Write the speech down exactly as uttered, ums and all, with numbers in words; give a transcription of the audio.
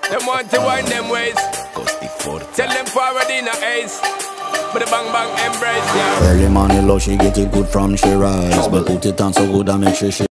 Them want to wind them ways. Tell them forward in a ace. But the bang bang embrace, yeah. Early morning love, she get it good from she rise. But put it on so good I make sure she